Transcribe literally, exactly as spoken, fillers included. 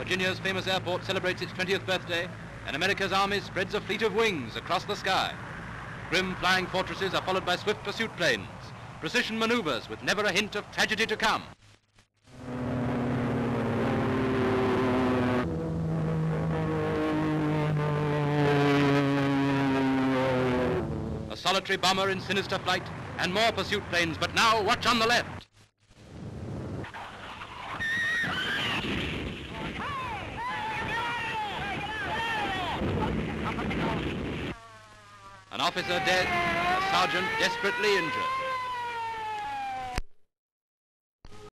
Virginia's famous airport celebrates its twentieth birthday, and America's army spreads a fleet of wings across the sky. Grim flying fortresses are followed by swift pursuit planes, precision maneuvers with never a hint of tragedy to come. A solitary bomber in sinister flight, and more pursuit planes, but now watch on the left. An officer dead, a sergeant desperately injured.